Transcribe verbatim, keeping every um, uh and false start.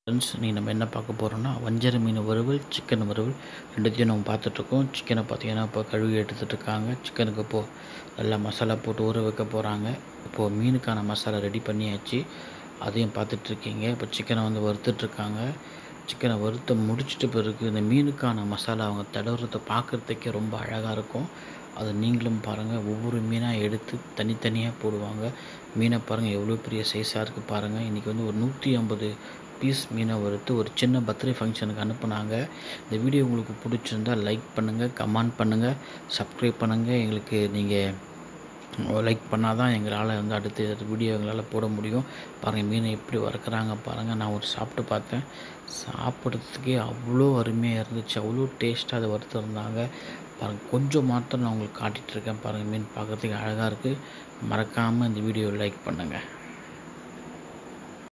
Friends இன்றைக்கி நம்ம என்ன பார்க்க போகிறோம்னா வஞ்சர மீன் வறுவல், சிக்கன் வறுவல் ரெண்டுத்தையும் நம்ம பார்த்துட்ருக்கோம். சிக்கனை பார்த்திங்கன்னா இப்போ கழுவி எடுத்துகிட்ருக்காங்க. சிக்கனுக்கு இப்போது நல்லா மசாலா போட்டு ஊற வைக்க போகிறாங்க. இப்போது மீனுக்கான மசாலா ரெடி பண்ணியாச்சு, அதையும் பார்த்துட்ருக்கீங்க. இப்போ சிக்கனை வந்து வறுத்துட்ருக்காங்க. சிக்கனை வறுத்த முடிச்சிட்டு பிறகு இந்த மீனுக்கான மசாலா அவங்க தடவுறதை பார்க்குறதுக்கே ரொம்ப அழகாக இருக்கும். அதை நீங்களும் பாருங்கள். ஒவ்வொரு மீனாக எடுத்து தனித்தனியாக போடுவாங்க. மீனை பாருங்கள் எவ்வளோ பெரிய சைஸாக இருக்குது பாருங்கள். இன்றைக்கி வந்து ஒரு நூற்றி ஐம்பது பீஸ் மீனை வறுத்து ஒரு சின்ன பர்த்டே ஃபங்க்ஷனுக்கு அனுப்புனாங்க. இந்த வீடியோ உங்களுக்கு பிடிச்சிருந்தால் லைக் பண்ணுங்கள், கமெண்ட் பண்ணுங்கள், சப்ஸ்கிரைப் பண்ணுங்கள். எங்களுக்கு நீங்கள் லைக் பண்ணால் தான் எங்களால் வந்து அடுத்த வீடியோ எங்களால் போட முடியும். பாருங்கள் மீனை எப்படி வறுக்கிறாங்க பாருங்கள். நான் ஒரு சாப்பிட்டு பார்த்தேன். சாப்பிட்றதுக்கே அவ்வளோ அருமையாக இருந்துச்சு. அவ்வளோ டேஸ்ட்டாக அதை வறுத்துருந்தாங்க பாருங்கள். கொஞ்சம் மாத்திரம் நான் உங்களுக்கு காட்டிகிட்ருக்கேன் பாருங்கள். மீன் பார்க்குறதுக்கு அழகாக இருக்குது. மறக்காமல் இந்த வீடியோவை லைக் பண்ணுங்கள்.